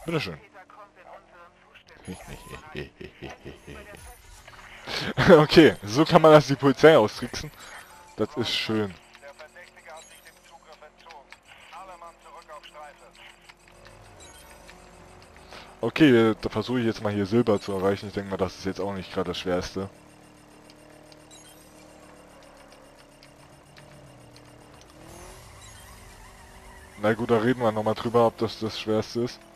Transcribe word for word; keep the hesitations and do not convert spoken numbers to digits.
Bitteschön. Okay, so kann man das die Polizei austricksen. Das ist schön. Okay, da versuche ich jetzt mal hier Silber zu erreichen. Ich denke mal, das ist jetzt auch nicht gerade das Schwerste. Na gut, da reden wir nochmal drüber, ob das das Schwerste ist.